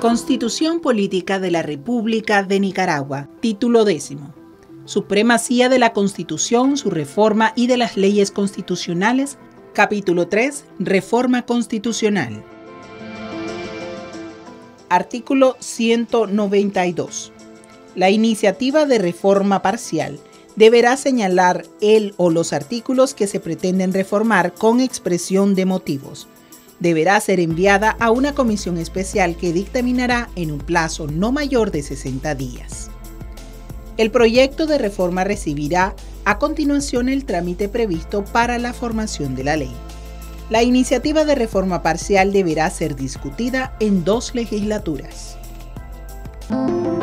Constitución Política de la República de Nicaragua. Título 10. Supremacía de la Constitución, su reforma y de las leyes constitucionales. Capítulo 3. Reforma constitucional. Artículo 192. La iniciativa de reforma parcial deberá señalar el o los artículos que se pretenden reformar con expresión de motivos. Deberá ser enviada a una comisión especial que dictaminará en un plazo no mayor de 60 días. El proyecto de reforma recibirá a continuación el trámite previsto para la formación de la ley. La iniciativa de reforma parcial deberá ser discutida en 2 legislaturas.